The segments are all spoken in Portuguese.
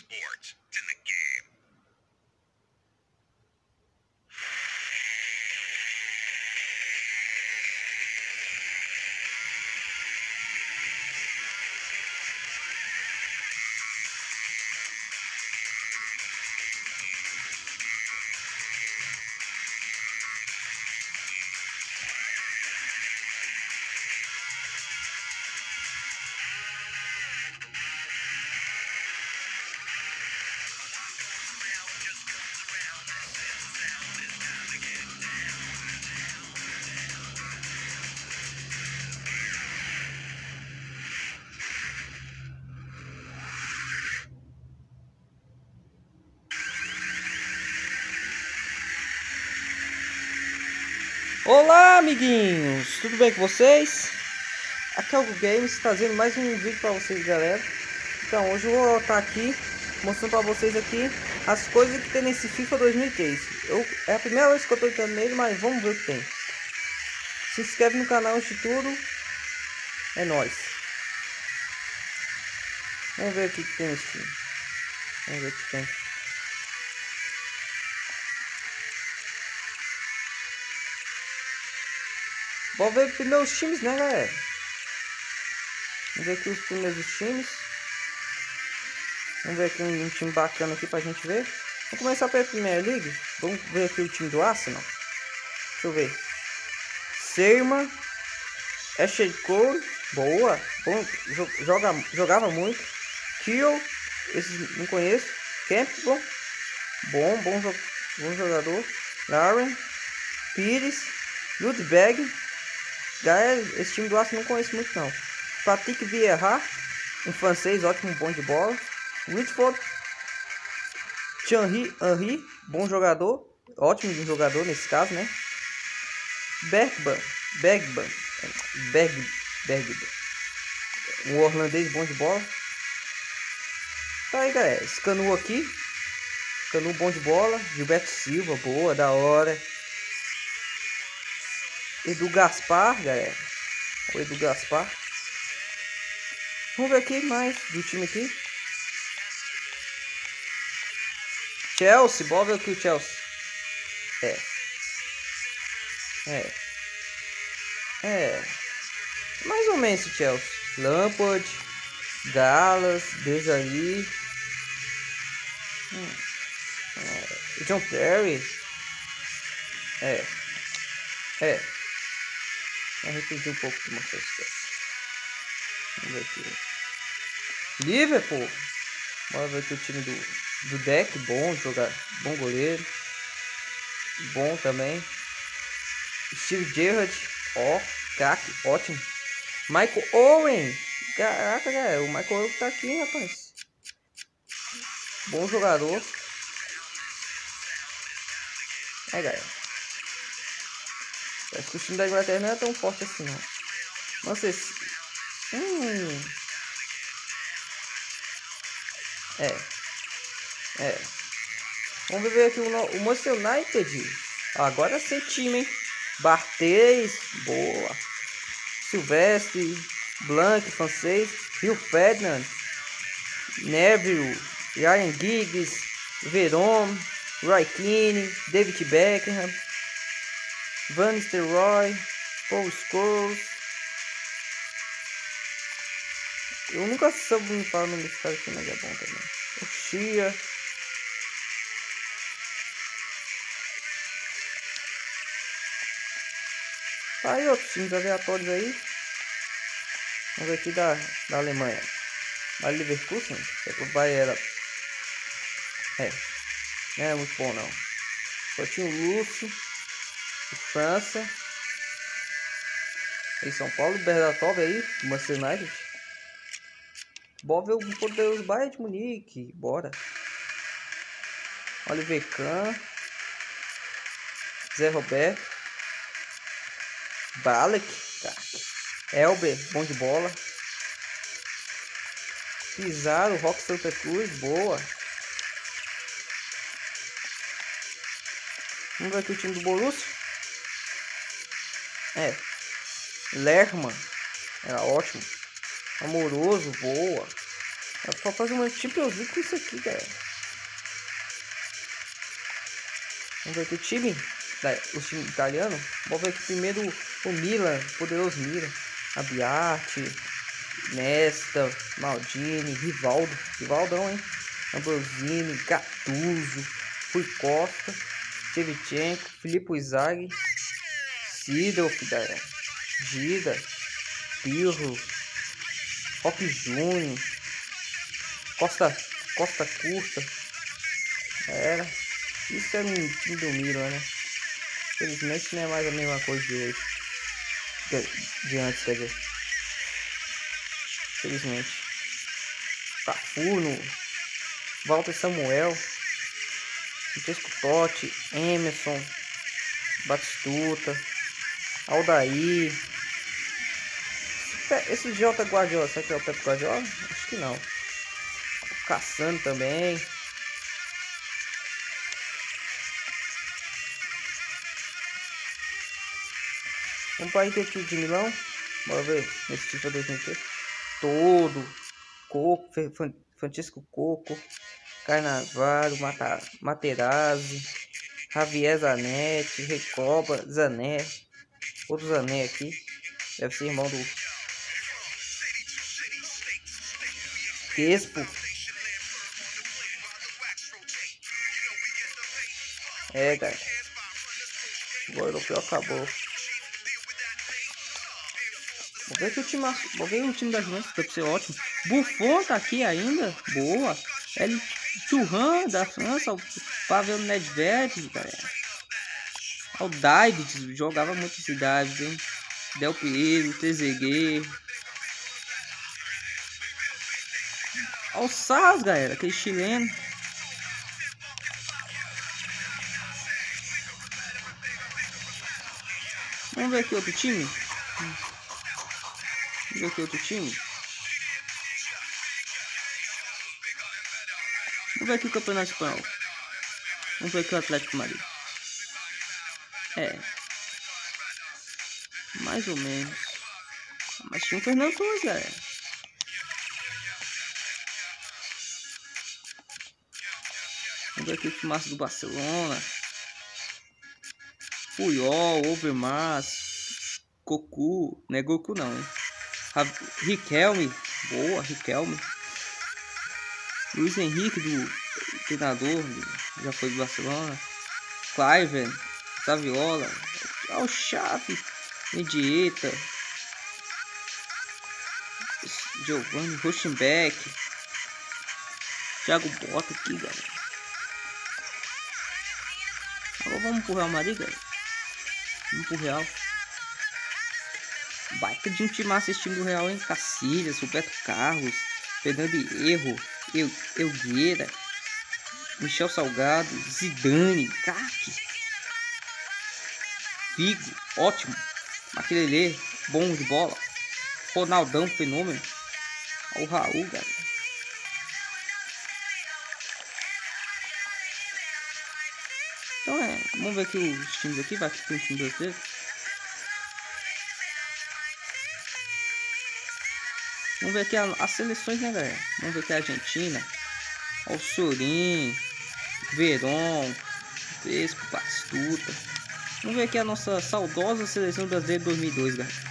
Olá, amiguinhos! Tudo bem com vocês? Aqui é o Google Games trazendo mais um vídeo para vocês, galera. Então, hoje eu vou estar aqui mostrando para vocês aqui as coisas que tem nesse FIFA 2003. É a primeira vez que eu estou entrando nele, mas vamos ver o que tem. Se inscreve no canal antes de tudo. É nóis. Vamos ver o que tem nesse time. Vamos ver o que tem. Vou ver primeiro os times, né, galera? Vamos ver aqui os primeiros times. Vamos ver aqui um time bacana aqui pra gente ver. Vamos começar pela Premier League. Vamos ver aqui o time do Arsenal. Deixa eu ver. Seymour, Ashley Cole, boa. Bom, jogava muito. Kiel, esse não conheço. Campbell, bom jogador. Lauren, Pires, Ludwig. Galera, esse time do Arsenal não conheço muito não. Patrick Vieira, um francês, ótimo, bom de bola. Whitford, Thierry Henry, bom jogador, ótimo jogador nesse caso, né? Bergman, um holandês bom de bola. Tá aí, galera, esse Canu aqui, Canu bom de bola. Gilberto Silva, boa, da hora. Edu Gaspar, galera, o Edu Gaspar. Vamos ver aqui mais do time aqui. Chelsea, bora ver aqui o Chelsea. Mais ou menos esse Chelsea. Lampard, Gallas, Desali, John Terry. Vou repetir um pouco de mostrar isso. Vamos ver aqui. Liverpool. Bora ver aqui o time do deck. Bom jogar. Bom goleiro. Bom também. Steve Gerrard. Ó, craque. Ótimo. Michael Owen. Caraca, galera. O Michael Owen tá aqui, rapaz. Bom jogador. Galera. Acho que o time da Inglaterra não é tão forte assim, não. Nossa, esse... Vamos ver aqui o Manchester United. Agora sem time, hein? Barthez, boa. Silvestre, Blanc, francês. Rio Ferdinand, Neville, Ryan Giggs, Veron, Roy Keane, David Beckham, Van Nistelrooy, Paul Scholes. Eu nunca soube me falar o nome desse cara aqui, mas é bom também. O Chia. Aí outros times aleatórios aí. Vamos ver aqui da Alemanha. Bayer Leverkusen. O Bayer não é muito bom não. Só tinha o Lúcio. França. E São Paulo. Berdatov aí. Manchester United. Bora ver o poderoso Bayern de Munique. Bora. Oliver Kahn. Zé Roberto. Balek. Elber, bom de bola. Pizarro, Roque Santa Cruz, boa. Vamos ver aqui o time do Borussia. Lerman, era ótimo. Amoroso, boa. Dá pra fazer uma Champions League com isso aqui, cara. Vamos ver aqui o time italiano. Vamos ver aqui primeiro o Milan, poderoso Milan. Abiati, Nesta, Maldini, Rivaldão, hein? Ambrosini, Gattuso, Rui Costa, Shevchenko, Filippo Inzaghi, Seedorf, galera. Gida, Pirlo, Roque Júnior, Costa Curta. Era. Isso é um time do Milan, né? Felizmente não é mais a mesma coisa de hoje. De antes, quer dizer. Felizmente. Cafu, Walter Samuel, Francesco Totti, Emerson, Batistuta, Aldair. Esse Jota Guardiola, será que é o Pep Guardiola? Acho que não. O Cassano também. Vamos para Inter aqui de Milão. Bora ver nesse FIFA 2003. Todo. Coco, Francisco Coco, Carnavaro, Materazzi, Javier Zanetti, Recoba, Zané. Outro Zané aqui. Deve ser irmão do Crespo. É, cara. O europeu acabou. Vou ver o time da Juventus, deve ser ótimo. Buffon tá aqui ainda. Boa. Ele Thuram da França. O Pavel Nedved, galera. O David jogava muito esse David, hein? Del Piero, Trezeguet. O Saz, galera, aquele chileno. Vamos ver aqui outro time. Vamos ver aqui outro time. Vamos ver aqui o Campeonato Espanhol. Vamos ver aqui o Atlético Madrid. É. Mais ou menos. Mas tinha o Fernando Torres, galera. Vamos ver aqui o timaço do Barcelona. Puyol, Overmars, Cocu. Não é Goku não, hein? Riquelme. Boa, Riquelme. Luiz Henrique, do treinador, já foi do Barcelona. Cliven, Saviola. O Xavi, Mendieta. Giovanni Rosenbeck. Thiago Bota aqui, galera. Agora vamos pro Real Madrid, galera. Vamos pro Real. Baita de um time assistindo do Real, hein? Cacilhas, Roberto Carlos, Fernando Hierro, Elgueira, Michel Salgado, Zidane, Kaki, Figo, ótimo. Maquilele, bom de bola. Ronaldão, fenômeno. O Raul, galera. Então vamos ver aqui os times aqui, vai que tem um time brasileiro. Vamos ver aqui as seleções, né, galera? Vamos ver aqui a Argentina. O Sorin, Verón, Crespo, Batistuta. Vamos ver aqui a nossa saudosa seleção brasileira de 2002, galera.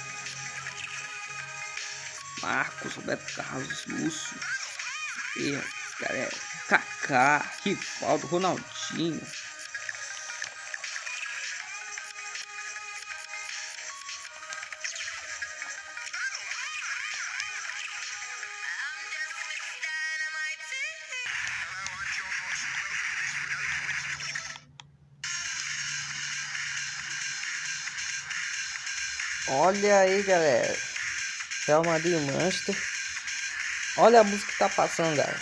Marcos, Roberto Carlos, Lúcio, galera, Kaká, Rivaldo, Ronaldinho. Olha aí, galera. Real Madrid e Manchester. Olha a música que tá passando, galera.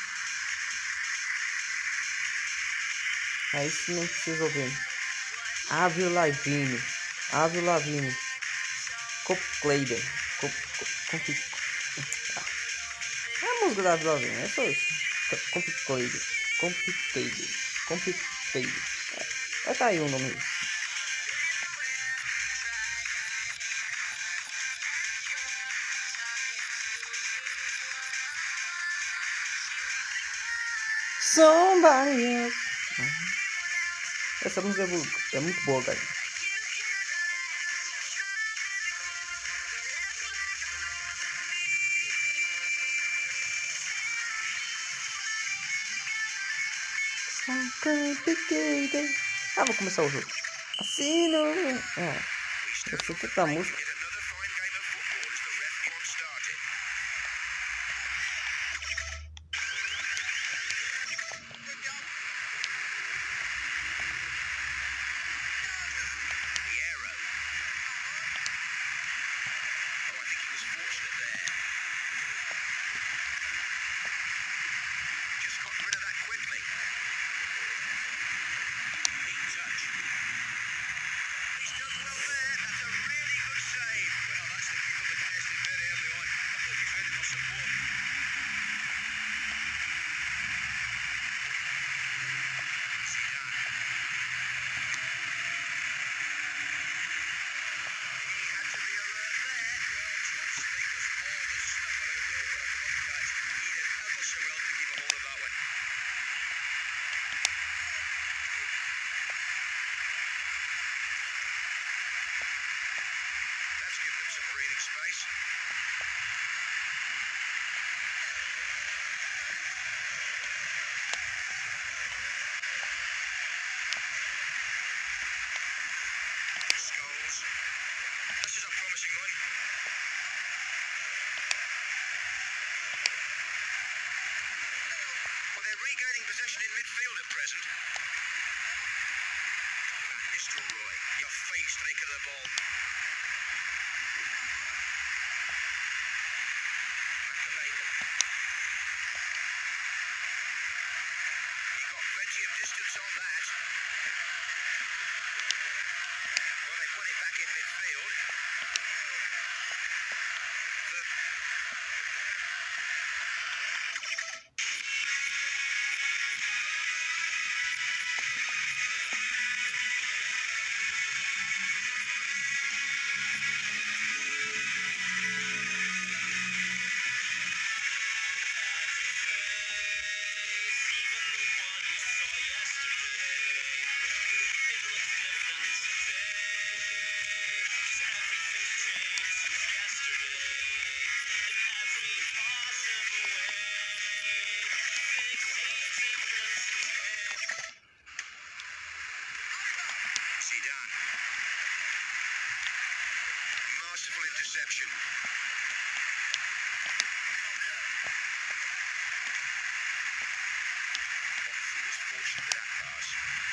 Aí sim não precisa ouvir. Avril Lavigne. Coldplay. É a música da Avril Lavigne, é só isso. Coldplay. Vai tá aí o nome. Somebody else. Essa música é muito boa, cara. Vou começar o jogo. Assim não. Eu sei que tá música. Regaining possession in midfield at present. Nistelrooy, your fake streak of the ball. Makalele. He got plenty of distance on that. Well, they put it back in midfield. Zidane. Masterful interception. He was fortunate with that pass.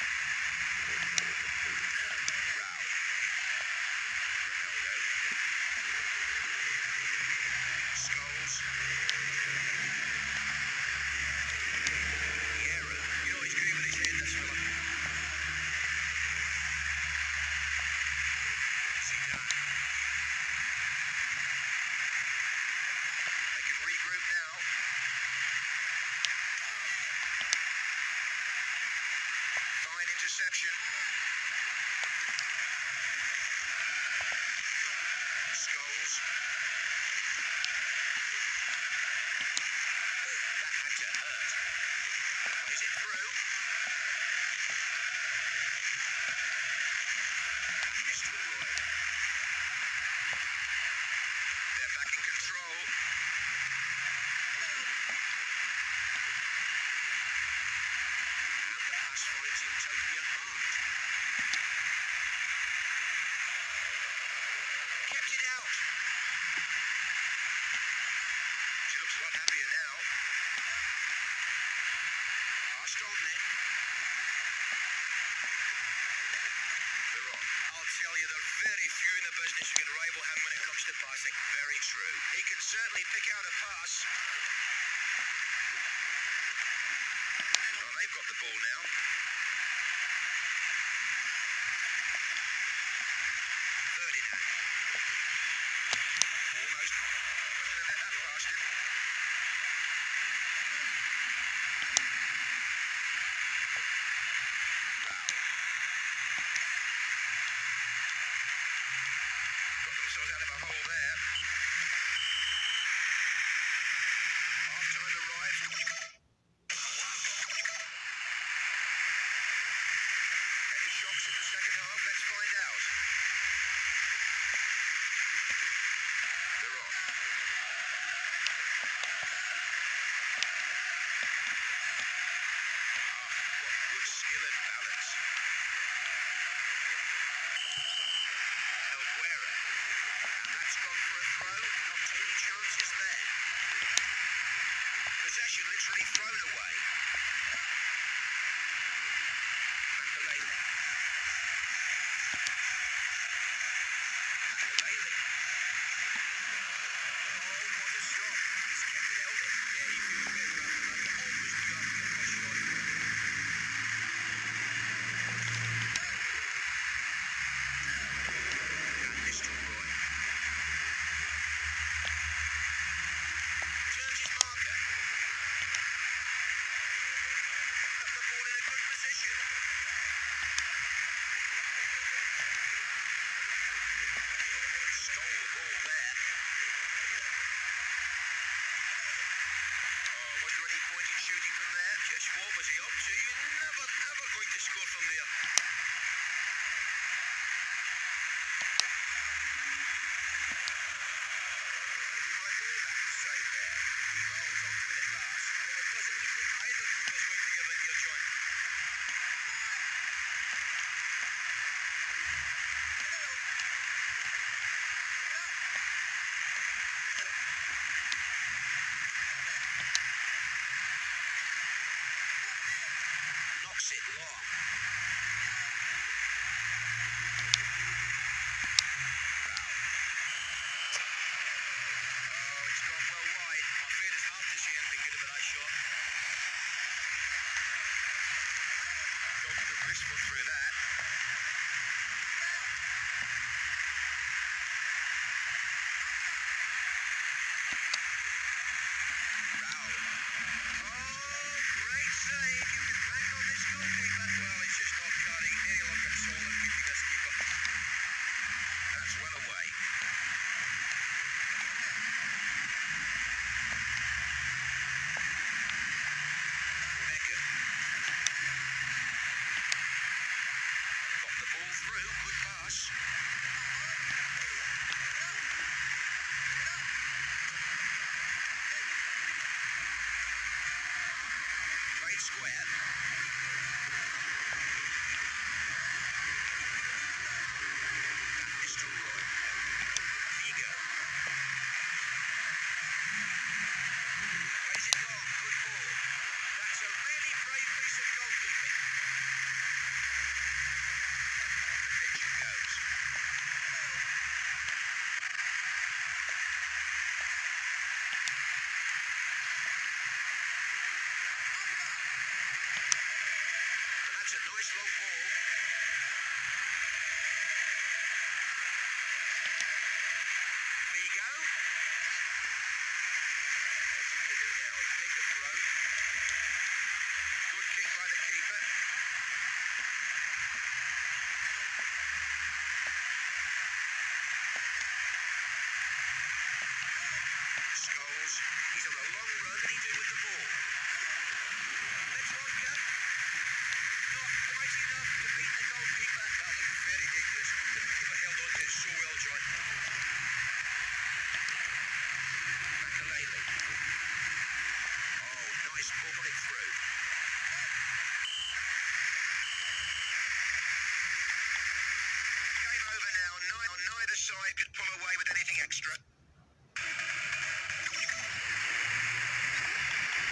Rao. Ronaldo. Scholes. Vieira. You know he's good with his head, this fella. Zidane. They can regroup now. Fine interception. Scholes. Oh, that had to hurt. Plays it through. Nistelrooy. They're back in control. And the pass finds him totally unmarked. Kept it out. She looks a lot happier now. Passed on then. They're on. I'll tell you, there are very few in the business who can rival him when it comes to passing. Very true. He can certainly pick out a pass. Well, they've got the ball now. 30 now. Almost. Wasn't let that past him. Rao. Got themselves out of a hole there. Half time arrives. gone for a throw. Not any chances there. Possession literally thrown away. Makalele. Makalele. Oh, what a stop. He's kept it held it. Yeah, you feel a bit rough tonight. Almost due after the first shot. And Mr. Roy. Turns his marker. Up the ball in a good position. Stole the ball there. Oh, was there any point in shooting from there? Just what was he up to? You're never going to score from there. Maybe my ball back is safe there. The keeper holds on to it at last. Well, it doesn't look like either keeper's going to give in here, John. Knocks it long. Oh, it's gone well wide. I'm afraid it's hard to see anything good about that shot. Goalkeeper the wrist foot through that. Foul. Oh, great save. You can bank on this goalkeeper. Well, it's just not cutting. Any luck at all of keeping this keeper. That's well away. Beckham. Got the ball through. Good pass. Played square. Mr. Roy. Figo. Plays it long. Good ball. That's a really brave piece of goalkeeping. The pitch it goes. And that's a nice long ball. Figo. What's he going to do now? Kick a throw. Good kick by the keeper. Scholes. He's on a long run. What did he do with the ball? Let's one go. Not quite enough to beat the goalkeeper. That looked very dangerous. The keeper held on to it so well, John. Makalele. Oh, nice ball, put it through. Game over now. Neither side could pull away with anything extra.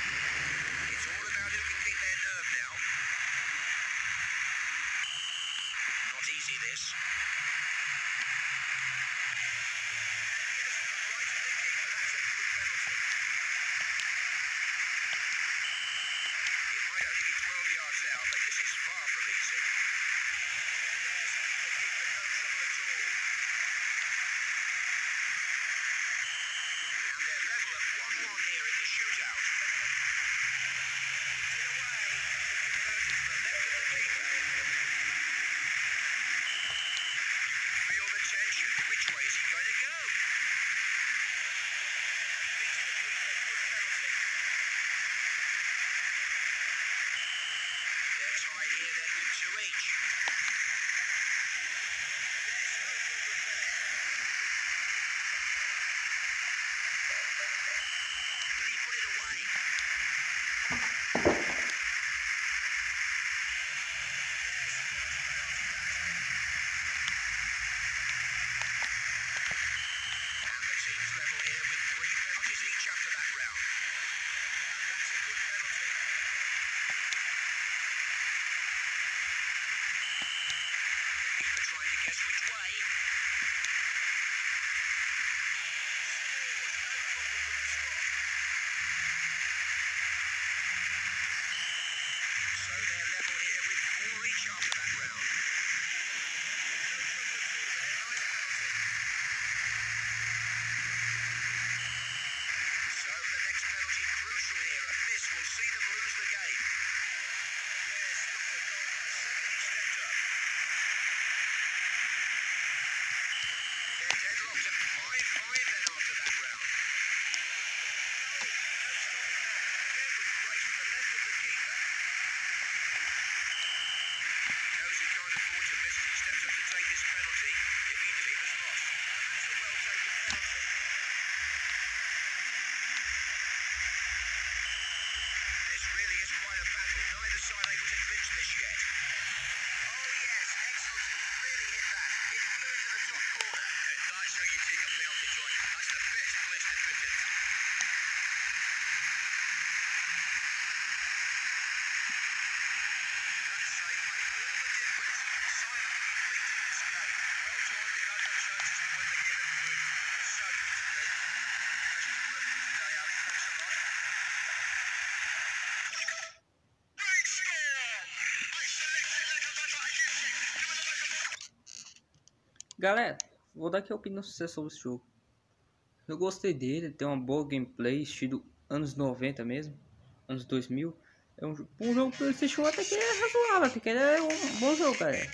Galera, vou dar aqui a opinião sincera sobre esse jogo. Eu gostei dele, tem uma boa gameplay, estilo anos 90 mesmo, anos 2000. É um jogo PlayStation até que é razoável, até que ele é um bom jogo, galera.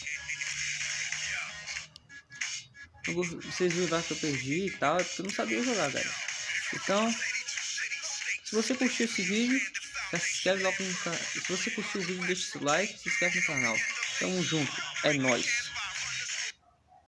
Vocês viram que eu perdi e tal, é porque eu não sabia jogar, galera. Então, se você curtiu esse vídeo, já se inscreve lá no canal. Se você curtiu o vídeo, deixa seu like e se inscreve no canal. Tamo junto, é nóis.